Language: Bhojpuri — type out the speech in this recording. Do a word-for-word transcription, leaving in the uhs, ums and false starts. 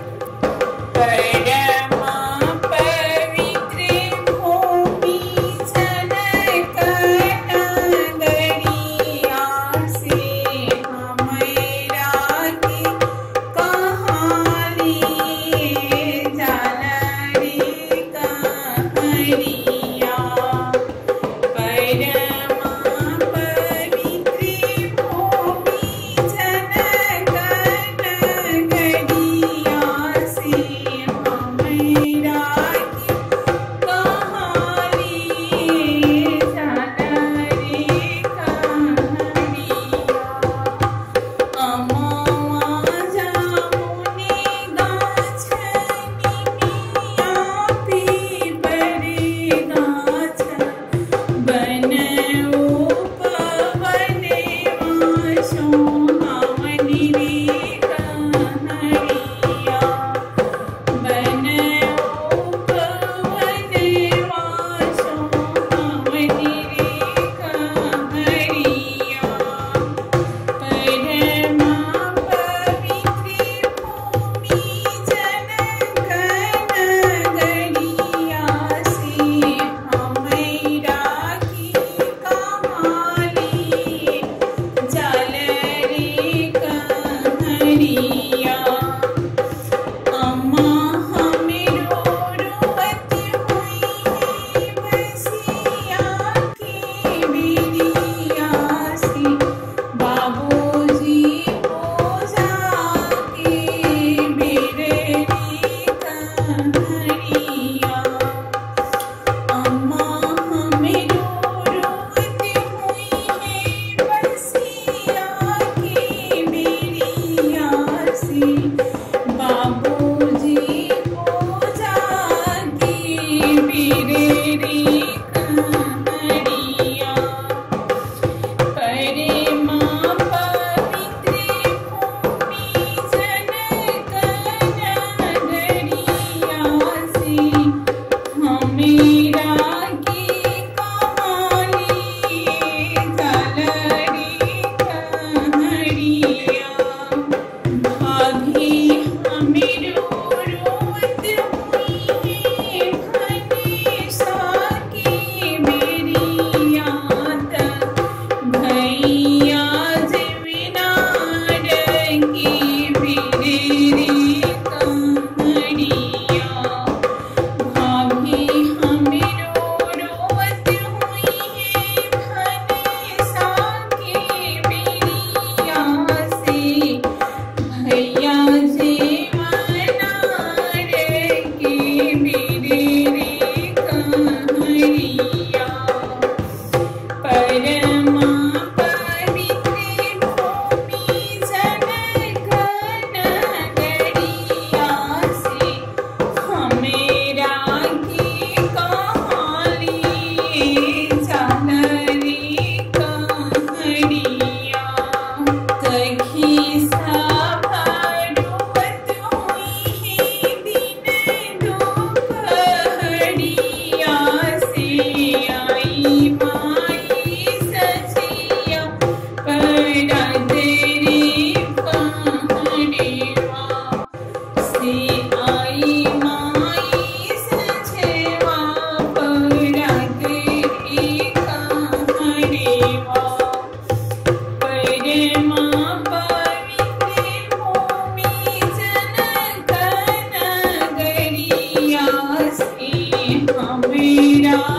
परमा पवित्र भूमि जनक नगरिया से हमरा की कहानी जल रे कहरिया। परमा पवित्र भूमि जनक नगरिया से हमरा की कहानी जल रे कहरिया। अमवा जामुनी गाछ निमिया पीपरे गाछ बनऊ पवनवा सोहावनी रे कहरिया। बनऊ पवनवा सोहावनी रे कहरिया। परमा पवित्र भूमि जनक नगरिया से हमरा की कहानी जल रे कहरिया। अम्मा हमरो रोवत हुई है बसिया की बेरिया से बाबूजी पूजा के बेरे रे कहरिया। अम्मा हमरो रोवत हुई है बसिया के बेरिया से बाबूजी पूजा के बेरे रे कहरिया। परमा पवित्र भूमि जनक नगरिया से हमरा की कहानी जल रे कहरिया। भाभी हमरो रोवत हुई है भनेसा के बेरिया त भैया जमीनार के बेरे रे कहरिया। भाभी हमरो रोवत हुई है भनेसा के बेरिया से भैया जमीनार के बेरे रे कहरिया। परमा पवित्र भूमि जनक नगरिया से हमरा की कहानी जल रे कहरिया। सखी सब रोवत हुई है दिन दोपहरिया से आई माई सजिया परत रे कहरिया से आई माई सजवा परत रे कहरिया। परमा पवित्र भूमि जनक नगरिया से हमरा